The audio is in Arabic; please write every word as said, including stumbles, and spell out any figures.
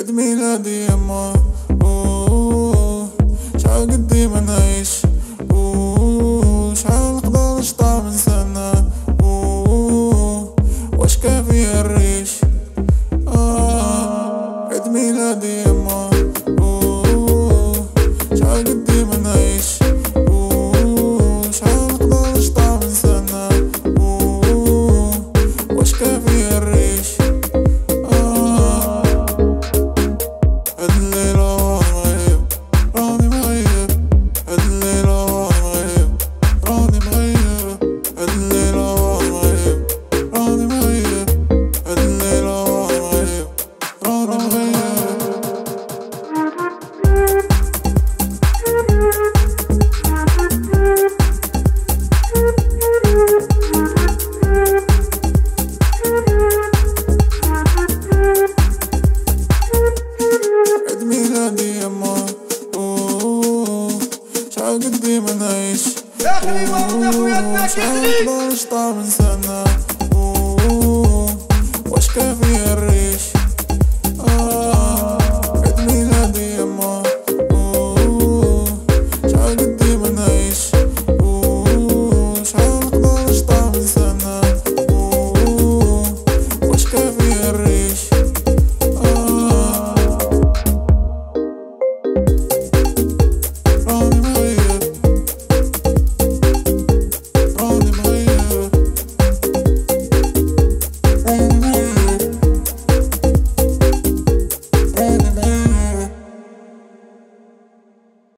عيد ميلادي يما، اوه شحال قدي ما نعيش، اوه شحال نقدر نشطح من سنة، اوه واش كافية الريش. آه عيد ميلادي يما، اوه شحال قدي ما نعيش، اوه شحال نقدر نشطح من سنة، اوه واش كافية الريش. شحال قدي ما نعيش، داخلي وقت يا خويا الساكن شحال نقدر نشطح من سنة.